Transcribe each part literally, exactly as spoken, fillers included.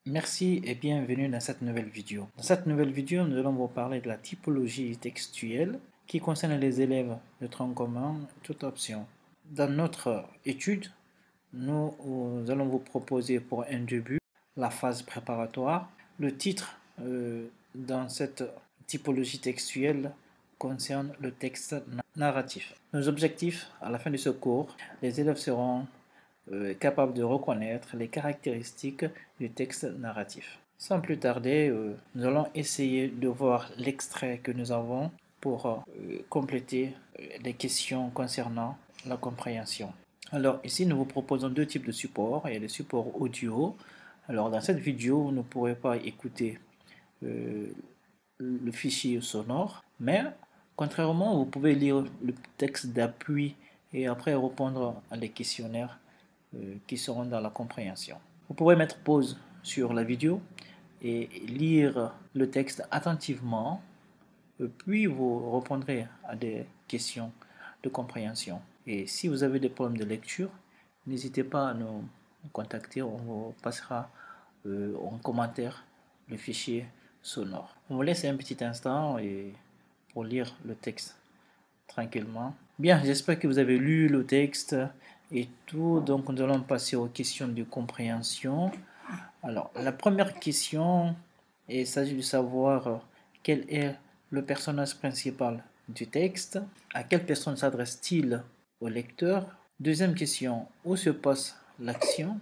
Merci et bienvenue dans cette nouvelle vidéo. Dans cette nouvelle vidéo, nous allons vous parler de la typologie textuelle qui concerne les élèves de tronc commun, toute option. Dans notre étude, nous allons vous proposer pour un début la phase préparatoire. Le titre euh, dans cette typologie textuelle concerne le texte narratif. Nos objectifs à la fin de ce cours, les élèves seront Euh, capable de reconnaître les caractéristiques du texte narratif. Sans plus tarder, euh, nous allons essayer de voir l'extrait que nous avons pour euh, compléter euh, les questions concernant la compréhension. Alors ici, nous vous proposons deux types de supports. Il y a le support audio. Alors dans cette vidéo, vous ne pourrez pas écouter euh, le fichier sonore, mais contrairement, vous pouvez lire le texte d'appui et après répondre à des questionnaires euh, qui seront dans la compréhension. Vous pourrez mettre pause sur la vidéo et lire le texte attentivement, puis vous répondrez à des questions de compréhension. Et si vous avez des problèmes de lecture, n'hésitez pas à nous contacter, on vous passera euh, en commentaire le fichier sonore. On vous laisse un petit instant et pour lire le texte tranquillement. Bien, j'espère que vous avez lu le texte et tout. Donc, nous allons passer aux questions de compréhension. Alors, la première question, il s'agit de savoir quel est le personnage principal du texte. À quelle personne s'adresse-t-il au lecteur? Deuxième question, où se passe l'action?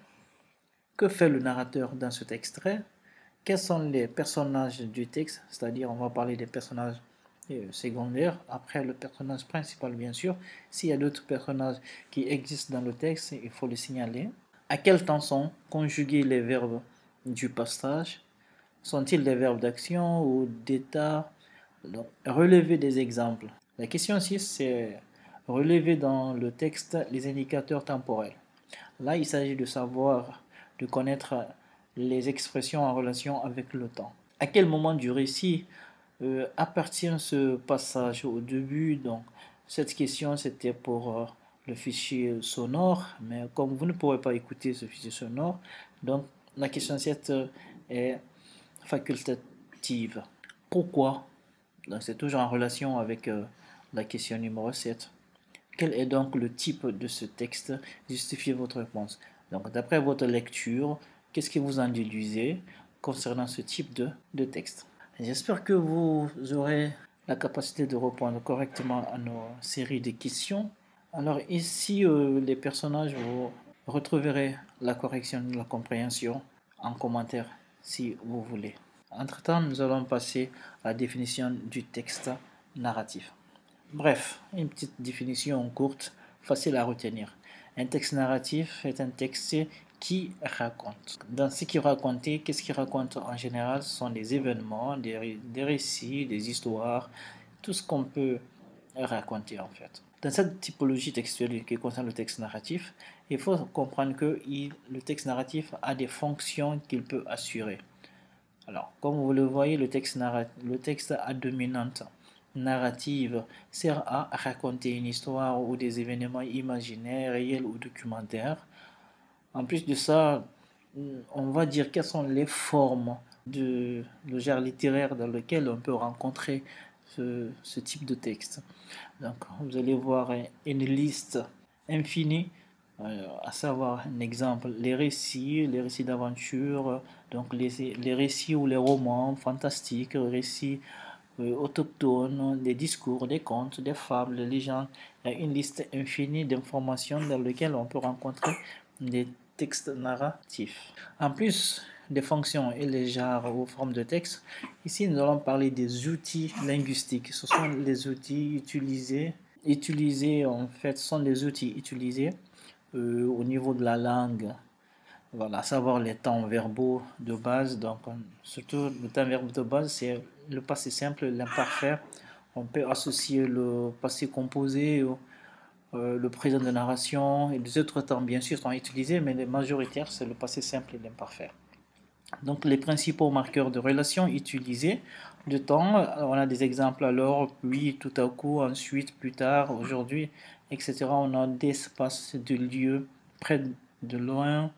Que fait le narrateur dans cet extrait? Quels sont les personnages du texte? C'est-à-dire, on va parler des personnages secondaire, après le personnage principal bien sûr. S'il y a d'autres personnages qui existent dans le texte, il faut le signaler. À quel temps sont conjugués les verbes du passage? Sont-ils des verbes d'action ou d'état? Relever des exemples. La question six, c'est relever dans le texte les indicateurs temporels. Là, il s'agit de savoir, de connaître les expressions en relation avec le temps. À quel moment du récit euh, appartient ce passage au début? Donc, cette question, c'était pour euh, le fichier sonore, mais comme vous ne pourrez pas écouter ce fichier sonore, donc la question sept est facultative. Pourquoi? Donc, c'est toujours en relation avec euh, la question numéro sept. Quel est donc le type de ce texte? Justifiez votre réponse. Donc, d'après votre lecture, qu'est-ce que vous en déduisez concernant ce type de, de texte? J'espère que vous aurez la capacité de répondre correctement à nos séries de questions. Alors ici, euh, les personnages, vous retrouverez la correction de la compréhension en commentaire si vous voulez. Entre-temps, nous allons passer à la définition du texte narratif. Bref, une petite définition courte, facile à retenir. Un texte narratif est un texte qui raconte. Dans ce qui raconte, qu'est-ce qui raconte en général? Ce sont des événements, des, des récits, des histoires, tout ce qu'on peut raconter en fait. Dans cette typologie textuelle qui concerne le texte narratif, il faut comprendre que il, le texte narratif a des fonctions qu'il peut assurer. Alors, comme vous le voyez, le texte, le texte à dominante narrative sert à raconter une histoire ou des événements imaginaires, réels ou documentaires. En plus de ça, on va dire quelles sont les formes de, de genre littéraire dans lequel on peut rencontrer ce, ce type de texte. Donc, vous allez voir une liste infinie, euh, à savoir un exemple, les récits, les récits d'aventure, donc les, les récits ou les romans fantastiques, les récits euh, autochtones, des discours, des contes, des fables, des légendes. Il y a une liste infinie d'informations dans lesquelles on peut rencontrer des textes narratifs. En plus des fonctions et les genres ou formes de texte, ici nous allons parler des outils linguistiques. Ce sont les outils utilisés, utilisés en fait, ce sont des outils utilisés euh, au niveau de la langue. Voilà, à savoir les temps verbaux de base. Donc, on, surtout le temps verbal de base, c'est le passé simple, l'imparfait. On peut associer le passé composé, euh, le présent de narration et les autres temps, bien sûr, sont utilisés, mais les majoritaires, c'est le passé simple et l'imparfait. Donc, les principaux marqueurs de relation utilisés de temps, on a des exemples alors, puis, tout à coup, ensuite, plus tard, aujourd'hui, et cetera. On a des espaces de lieux, près de loin,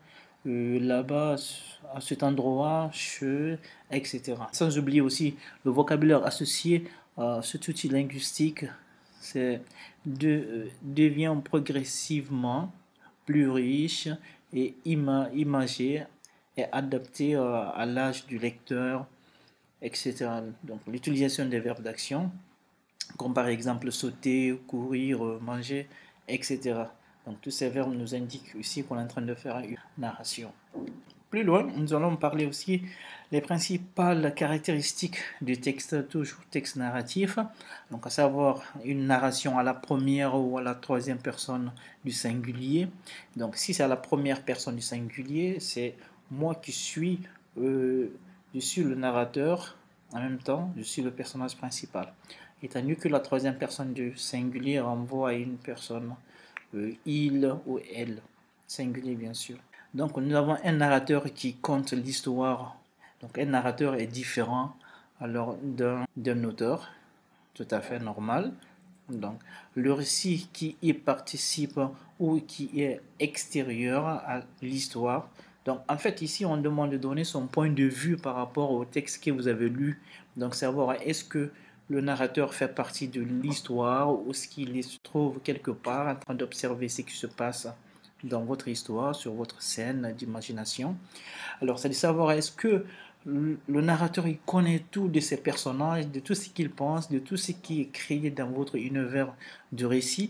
euh, là-bas, à cet endroit, je, et cetera. Sans oublier aussi le vocabulaire associé à cet outil linguistique, c'est de, euh, devient progressivement plus riche et ima imagé et adapté euh, à l'âge du lecteur, et cetera. Donc l'utilisation des verbes d'action, comme par exemple sauter, courir, manger, et cetera. Donc tous ces verbes nous indiquent aussi qu'on est en train de faire une narration. Plus loin, nous allons parler aussi des principales caractéristiques du texte, toujours texte narratif, donc à savoir une narration à la première ou à la troisième personne du singulier. Donc si c'est à la première personne du singulier, c'est moi qui suis, euh, je suis le narrateur, en même temps, je suis le personnage principal. Étant donné que la troisième personne du singulier renvoie à une personne, euh, il ou elle, singulier bien sûr. Donc nous avons un narrateur qui conte l'histoire. Donc un narrateur est différent alors d'un auteur, tout à fait normal. Donc le récit qui y participe ou qui est extérieur à l'histoire. Donc en fait ici on demande de donner son point de vue par rapport au texte que vous avez lu. Donc savoir est-ce que le narrateur fait partie de l'histoire ou est-ce qu'il se trouve quelque part en train d'observer ce qui se passe dans votre histoire, sur votre scène d'imagination. Alors, c'est de savoir est-ce que le narrateur il connaît tout de ses personnages, de tout ce qu'il pense, de tout ce qui est créé dans votre univers de récit.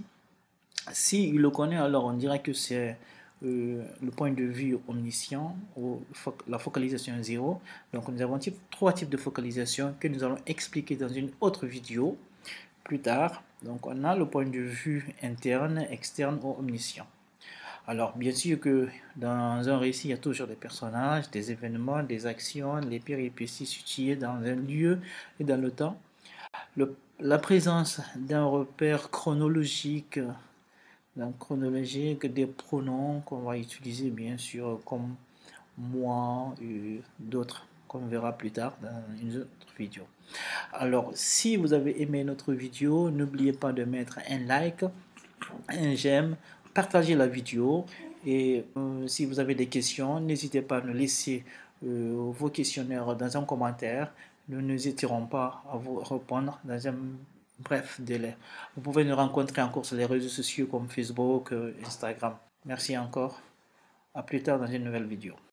S'il le connaît, alors on dirait que c'est euh, le point de vue omniscient ou la focalisation zéro. Donc, nous avons type, trois types de focalisation que nous allons expliquer dans une autre vidéo plus tard. Donc, on a le point de vue interne, externe ou omniscient. Alors, bien sûr que dans un récit, il y a toujours des personnages, des événements, des actions, les péripéties situées dans un lieu et dans le temps. Le, la présence d'un repère chronologique, donc chronologique, des pronoms qu'on va utiliser bien sûr comme moi et d'autres qu'on verra plus tard dans une autre vidéo. Alors, si vous avez aimé notre vidéo, n'oubliez pas de mettre un like, un j'aime, partagez la vidéo et euh, si vous avez des questions, n'hésitez pas à nous laisser euh, vos questionnaires dans un commentaire. Nous n'hésiterons pas à vous répondre dans un bref délai. Vous pouvez nous rencontrer encore sur les réseaux sociaux comme Facebook, euh, Instagram. Merci encore. À plus tard dans une nouvelle vidéo.